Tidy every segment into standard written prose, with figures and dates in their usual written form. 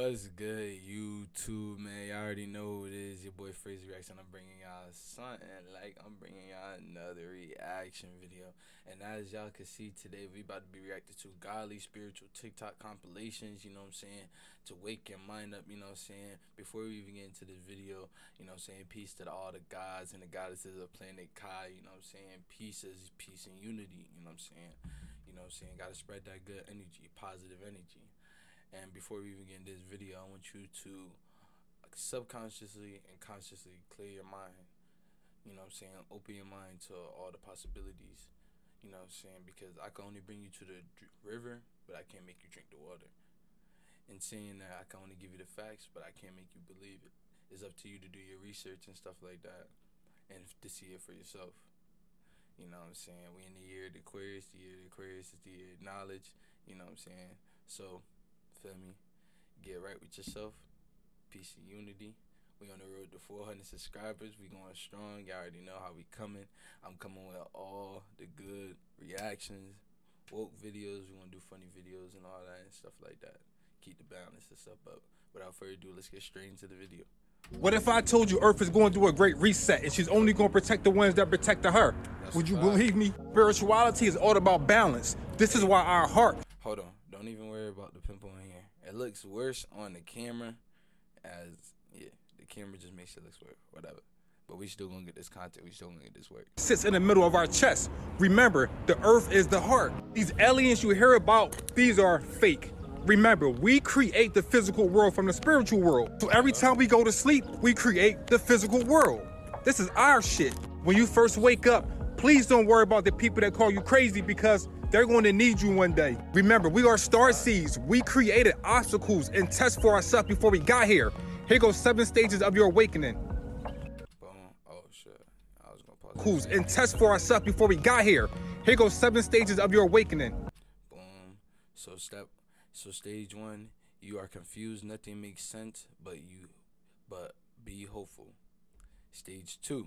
What's good, YouTube, man? Y'all already know who it is. Your boy Fraser Reaction. I'm bringing y'all something I'm bringing y'all another reaction video. And as y'all can see today, we about to be reacting to godly spiritual TikTok compilations, you know what I'm saying, to wake your mind up, you know what I'm saying. Before we even get into this video, you know what I'm saying, peace to all the gods and the goddesses of planet Kai, you know what I'm saying. Peace is peace and unity, you know what I'm saying. You know what I'm saying, gotta spread that good energy, positive energy. And before we even get into this video, I want you to subconsciously and consciously clear your mind. You know what I'm saying? Open your mind to all the possibilities. You know what I'm saying? Because I can only bring you to the river, but I can't make you drink the water. And saying that, I can only give you the facts, but I can't make you believe it. It's up to you to do your research and stuff like that and to see it for yourself. You know what I'm saying? We in the year of the Aquarius. The year of the Aquarius is the year of knowledge. You know what I'm saying? So, feel me? Get right with yourself. Peace and unity. We on the road to 400 subscribers. We going strong. Y'all already know how we coming. I'm coming with all the good reactions, woke videos. We gonna do funny videos and all that and stuff like that. Keep the balance and stuff up. Without further ado, let's get straight into the video. What if I told you Earth is going through a great reset and she's only going to protect the ones that protected her? Would you believe me? Spirituality is all about balance. This is why our heart... Hold on. Don't even worry about the pimple in here. It looks worse on the camera as, yeah, the camera just makes it look worse, whatever. But we still gonna get this content. We still gonna get this work. Sits in the middle of our chest. Remember, the Earth is the heart. These aliens you hear about, these are fake. Remember, we create the physical world from the spiritual world. So every time we go to sleep, we create the physical world. This is our shit. When you first wake up, please don't worry about the people that call you crazy because they're going to need you one day. Remember, we are star seeds. We created obstacles and tests for ourselves before we got here. Here goes 7 stages of your awakening. Boom. Oh shit. I was gonna pause. And tests for ourselves before we got here. Here goes 7 stages of your awakening. Boom. So stage 1, you are confused, nothing makes sense, but be hopeful. Stage 2,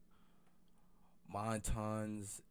Montans.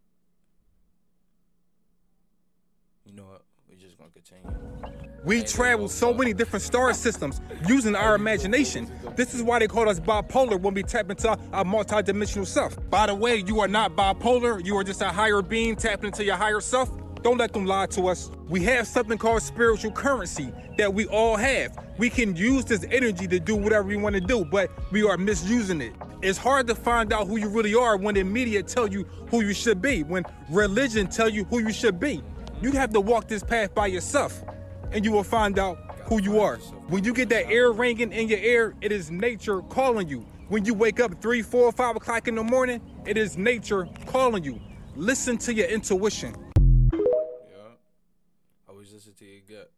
You know what? We're just gonna continue. We travel so many different star systems using our imagination. This is why they call us bipolar when we tap into our multidimensional self. By the way, you are not bipolar. You are just a higher being tapping into your higher self. Don't let them lie to us. We have something called spiritual currency that we all have. We can use this energy to do whatever we want to do, but we are misusing it. It's hard to find out who you really are when the media tell you who you should be, when religion tell you who you should be. You have to walk this path by yourself, and you will find out who you are. When you get that air ringing in your ear, it is nature calling you. When you wake up 3, 4, 5 o'clock in the morning, it is nature calling you. Listen to your intuition. Always listen to your gut.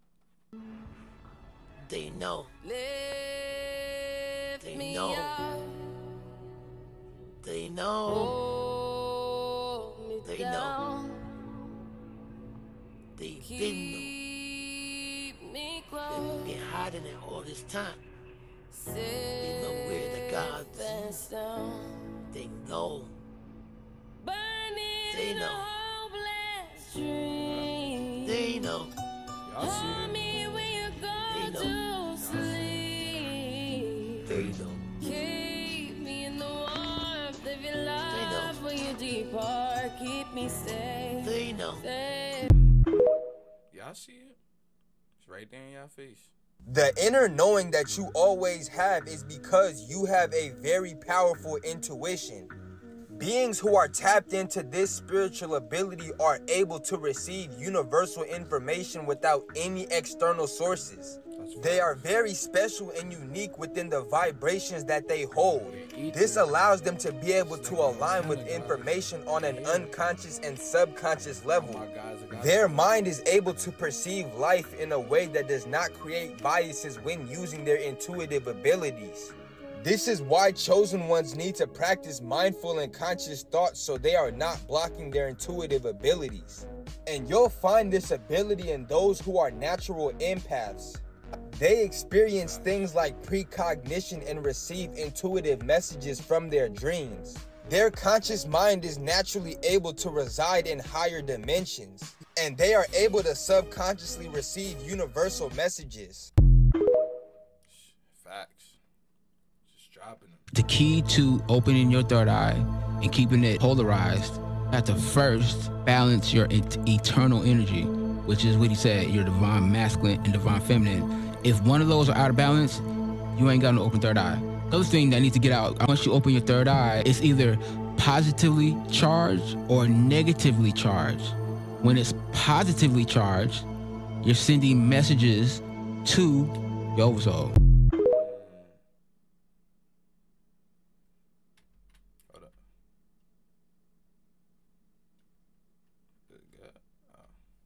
They know. Lift They me know. up. They know. Hold me They down. They've been Keep me They've close. been hiding it all this time. They know where the gods- down. They know. Burning They in a know. hopeless dream. They know. Y'all see Call it? me when you They go to sleep. They know. Keep me in the warmth of your know. love when you depart. Keep me safe. They know. Safe. Y'all see it? It's right there in y'all face. The inner knowing that you always have is because you have a very powerful intuition. Beings who are tapped into this spiritual ability are able to receive universal information without any external sources. They are very special and unique within the vibrations that they hold. This allows them to be able to align with information on an unconscious and subconscious level. Their mind is able to perceive life in a way that does not create biases when using their intuitive abilities. This is why chosen ones need to practice mindful and conscious thoughts so they are not blocking their intuitive abilities. And you'll find this ability in those who are natural empaths. They experience things like precognition and receive intuitive messages from their dreams. Their conscious mind is naturally able to reside in higher dimensions, and they are able to subconsciously receive universal messages. Facts. Just dropping them. The key to opening your third eye and keeping it polarized, you have to first balance your eternal energy, which is what he said, your divine masculine and divine feminine. If one of those are out of balance, you ain't got no open third eye. The other thing that needs to get out, once you open your third eye, it's either positively charged or negatively charged. When it's positively charged, you're sending messages to your oversoul. Hold up. Good God. Oh.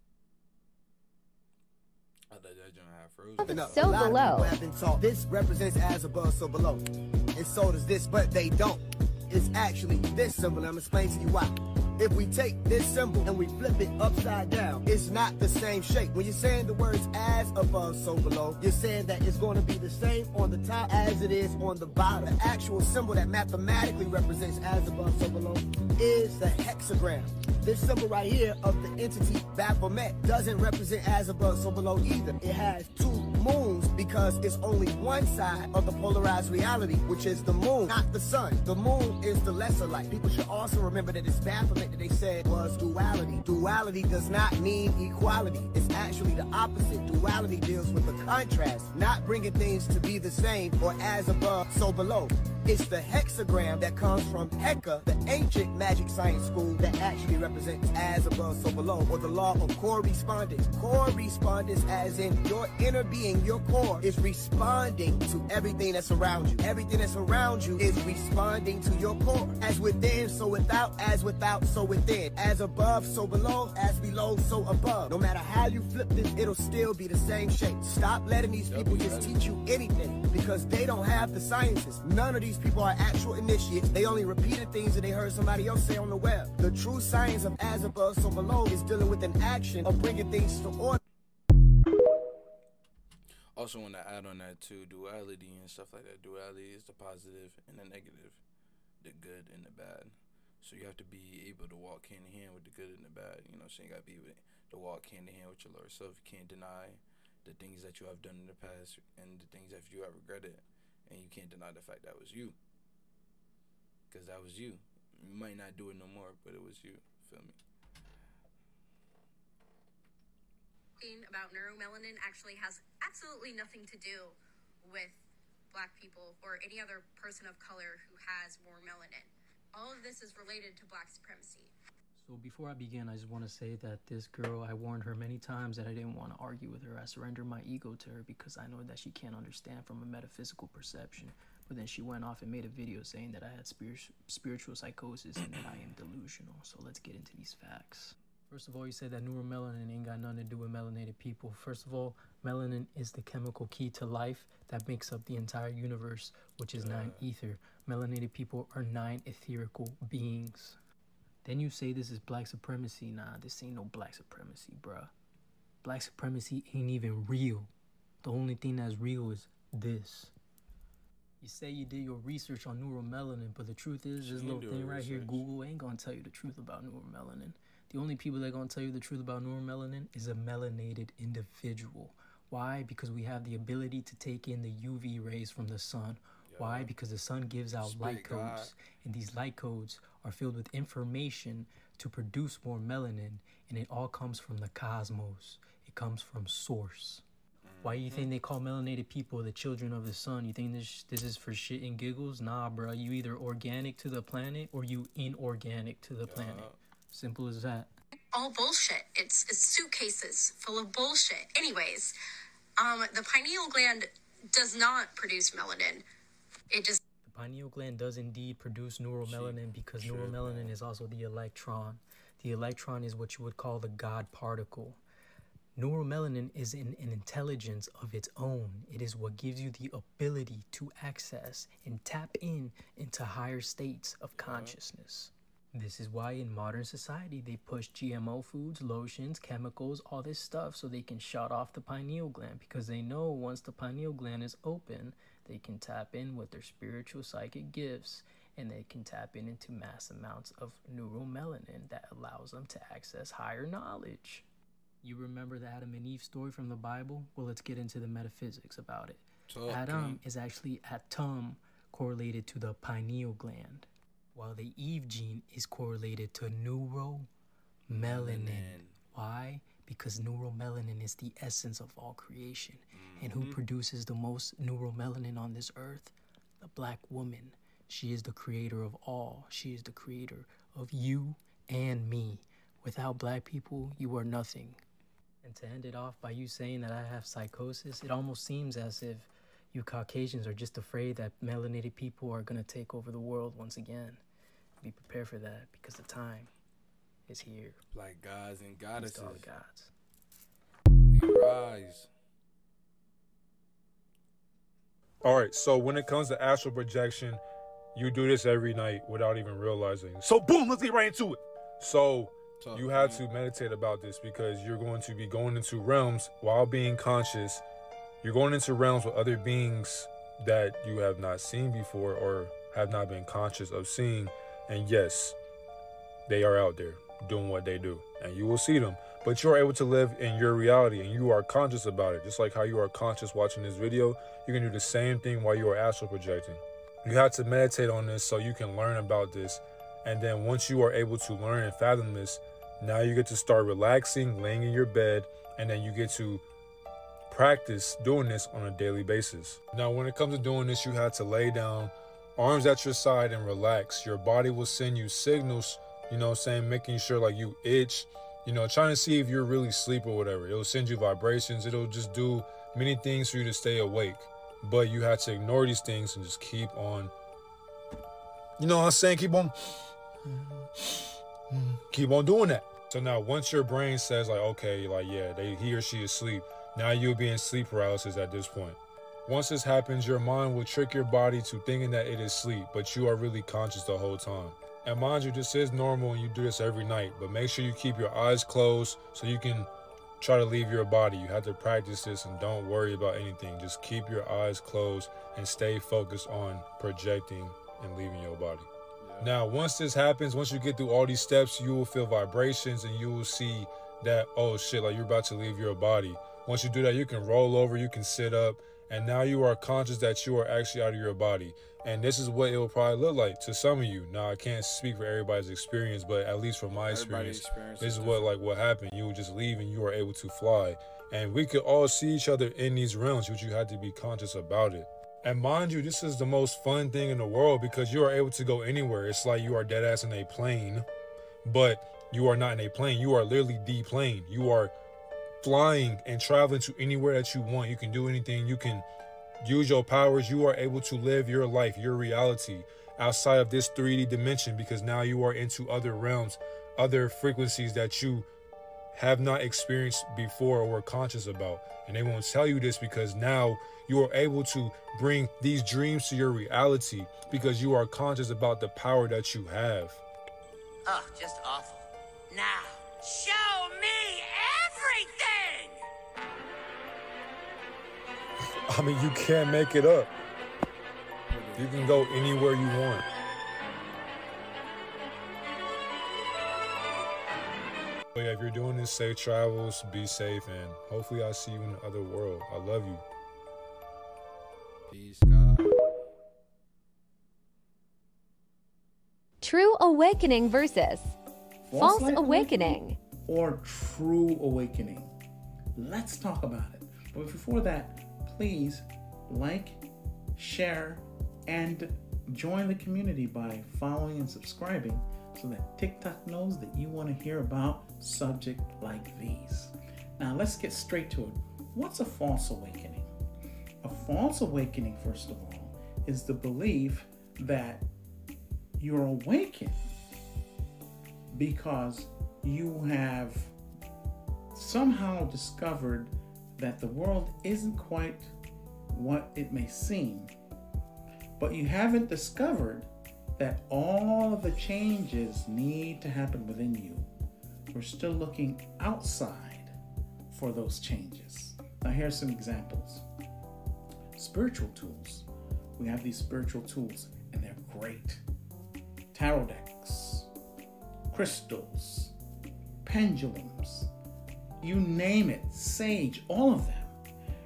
I thought that joint had frozen. So below. I've been taught this represents as above, so below. And so does this, but they don't. It's actually this symbol. I'm explaining to you why. If we take this symbol and we flip it upside down, it's not the same shape. When you're saying the words as above, so below, you're saying that it's going to be the same on the top as it is on the bottom. The actual symbol that mathematically represents as above, so below is the hexagram. This symbol right here of the entity Baphomet doesn't represent as above, so below either. It has two moons because it's only one side of the polarized reality, which is the moon, not the sun. The moon is the lesser light. People should also remember that this Baphomet that they said was duality. Duality does not mean equality. It's actually the opposite. Duality deals with the contrast, not bringing things to be the same or as above, so below. It's the hexagram that comes from Heka, the ancient magic science school that actually represents as above, so below, or the law of correspondence. Correspondence as in your inner being, your core, is responding to everything that's around you. Everything that's around you is responding to your core. As within, so without, as without, so within. As above, so below, as below, so above. No matter how you flip this, it'll still be the same shape. Stop letting these people just teach you anything because they don't have the sciences. None of these people are actual initiates. They only repeated things that they heard somebody else say on the web. The true science of as above, so below is dealing with an action of bringing things to order. Also want to add on that too, duality and stuff like that. Duality is the positive and the negative, the good and the bad. So you have to be able to walk hand in hand with the good and the bad. You know, so you got to be able to walk hand in hand with your lower self. You can't deny the things that you have done in the past and the things that you have regretted. And you can't deny the fact that was you. Because that was you. You might not do it no more, but it was you. Feel me? About neuromelanin actually has absolutely nothing to do with black people or any other person of color who has more melanin. All of this is related to black supremacy. So before I begin, I just want to say that this girl, I warned her many times that I didn't want to argue with her. I surrendered my ego to her because I know that she can't understand from a metaphysical perception. But then she went off and made a video saying that I had spiritual psychosis and that I am delusional. So let's get into these facts. First of all, you said that neuromelanin ain't got nothing to do with melanated people. First of all, melanin is the chemical key to life that makes up the entire universe, which is 9 ether. Melanated people are 9 etherical beings. Then you say this is black supremacy. Nah, this ain't no black supremacy, bruh. Black supremacy ain't even real. The only thing that's real is this. You say you did your research on neuromelanin, but the truth is, this little thing right here, Google, ain't gonna tell you the truth about neuromelanin. The only people that are gonna tell you the truth about neuromelanin is a melanated individual. Why? Because we have the ability to take in the UV rays from the sun. Why? Because the sun gives out light codes, and these light codes are filled with information to produce more melanin, and it all comes from the cosmos. It comes from source. Why do you think they call melanated people the children of the sun? You think this is for shit and giggles? Nah, bro. You either organic to the planet or you inorganic to the planet. Simple as that. All bullshit. It's suitcases full of bullshit. Anyways, the pineal gland does not produce melanin. It just... The pineal gland does indeed produce neuromelanin because neuromelanin is also the electron. The electron is what you would call the God particle. Neuromelanin is an intelligence of its own. It is what gives you the ability to access and tap into higher states of consciousness. This is why in modern society they push GMO foods, lotions, chemicals, all this stuff so they can shut off the pineal gland, because they know once the pineal gland is open, they can tap in with their spiritual psychic gifts, and they can tap into mass amounts of neuromelanin that allows them to access higher knowledge. You remember the Adam and Eve story from the Bible? Well, let's get into the metaphysics about it. Adam is actually atom correlated to the pineal gland, while the Eve gene is correlated to neuromelanin. Why? Because neuromelanin is the essence of all creation. And who produces the most neuromelanin on this earth? The black woman. She is the creator of all. She is the creator of you and me. Without black people, you are nothing. And to end it off by you saying that I have psychosis, it almost seems as if you Caucasians are just afraid that melanated people are going to take over the world once again. Be prepared for that, because the time is here. Black gods and goddesses. All the gods. We rise. All right, so when it comes to astral projection, you do this every night without even realizing. So boom, let's get right into it. So you have to meditate about this, because you're going to be going into realms while being conscious. You're going into realms with other beings that you have not seen before or have not been conscious of seeing. And yes, they are out there doing what they do, and you will see them. But you're able to live in your reality, and you are conscious about it. Just like how you are conscious watching this video, you can do the same thing while you are astral projecting. You have to meditate on this so you can learn about this. And then once you are able to learn and fathom this, now you get to start relaxing, laying in your bed, and then you get to practice doing this on a daily basis. Now, when it comes to doing this, you have to lay down, arms at your side, and relax. Your body will send you signals, you know what I'm saying, making sure like you itch, you know, trying to see if you're really asleep or whatever. It'll send you vibrations. It'll just do many things for you to stay awake. But you have to ignore these things and just keep on, you know what I'm saying, keep on doing that. So now once your brain says like, okay, like, yeah, he or she is asleep, now you'll be in sleep paralysis at this point. Once this happens, your mind will trick your body to thinking that it is sleep, but you are really conscious the whole time. And mind you, this is normal and you do this every night, but make sure you keep your eyes closed so you can try to leave your body. You have to practice this and don't worry about anything. Just keep your eyes closed and stay focused on projecting and leaving your body. Now, once this happens, once you get through all these steps, you will feel vibrations and you will see that, oh shit, like you're about to leave your body. Once you do that, you can roll over, you can sit up, and now you are conscious that you are actually out of your body. And this is what it will probably look like to some of you. Now, I can't speak for everybody's experience, but at least from my experience, this is what happened. You would just leave and you are able to fly. And we could all see each other in these realms, but you had to be conscious about it. And mind you, this is the most fun thing in the world, because you are able to go anywhere. It's like you are dead ass in a plane, but you are not in a plane. You are literally the plane. You are flying and traveling to anywhere that you want. You can do anything. You can use your powers. You are able to live your life, your reality outside of this 3D dimension, because now you are into other realms, other frequencies that you have not experienced before or were conscious about. And they won't tell you this because now you are able to bring these dreams to your reality because you are conscious about the power that you have. Oh, just awful. Now, show me everything! I mean, you can't make it up. You can go anywhere you want. But yeah, if you're doing this, safe travels, be safe, and hopefully I'll see you in the other world. I love you. Peace, God. True awakening versus false awakening. Or true awakening. Let's talk about it. But before that, please like, share, and join the community by following and subscribing so that TikTok knows that you want to hear about subjects like these. Now let's get straight to it. What's a false awakening? A false awakening, first of all, is the belief that you're awakened because you have somehow discovered that the world isn't quite what it may seem, but you haven't discovered that all of the changes need to happen within you. We're still looking outside for those changes. Now here's some examples. Spiritual tools. We have these spiritual tools and they're great. Tarot decks, crystals, pendulums, you name it, sage, all of them.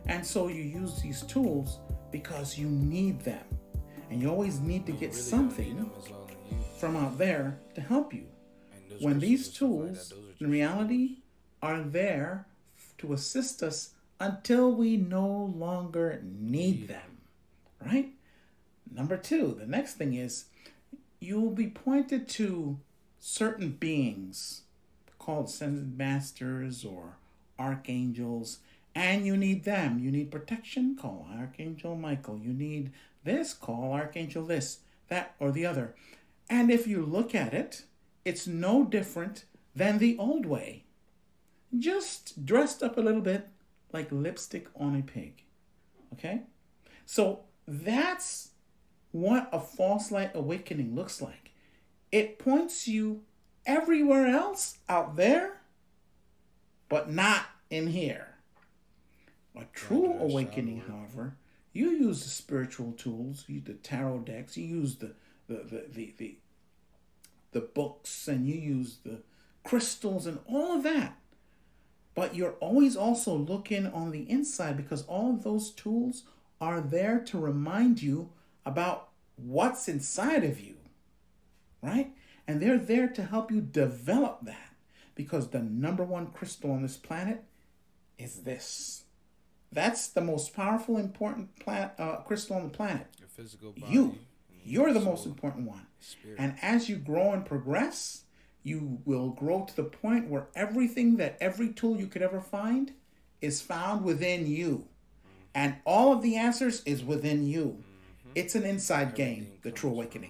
And so you use these tools because you need them. And you always need to get something from out there to help you. When these tools, in reality, are there to assist us until we no longer need them, right? Number two, the next thing is you will be pointed to certain beings called ascended masters or archangels, and you need them. You need protection, call Archangel Michael. You need this, call Archangel this, that, or the other. And if you look at it, it's no different than the old way. Just dressed up a little bit like lipstick on a pig. Okay? So that's what a false light awakening looks like. It points you everywhere else out there, but not in here. A true awakening, however, you use the spiritual tools, you use the tarot decks, you use the books, and you use the crystals and all of that. But you're always also looking on the inside, because all of those tools are there to remind you about what's inside of you, right? And they're there to help you develop that, because the number one crystal on this planet is this. That's the most powerful, important crystal on the planet. Your physical body. You're the most important one. Spirit. And as you grow and progress, you will grow to the point where every tool you could ever find is found within you. And all of the answers is within you. It's an inside game, the true awakening.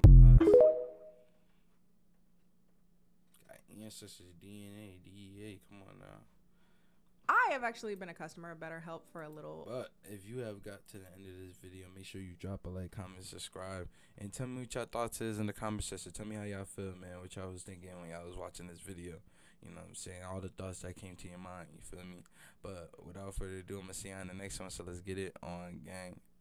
Got ancestors, DNA, DEA, come on now. I have actually been a customer of BetterHelp for a little. But if you have got to the end of this video, make sure you drop a like, comment, subscribe, and tell me what y'all thoughts is in the comment section. Tell me how y'all feel, man, what y'all was thinking when y'all was watching this video. You know what I'm saying? All the thoughts that came to your mind, you feel me? But without further ado, I'm going to see you on the next one, so let's get it on, gang.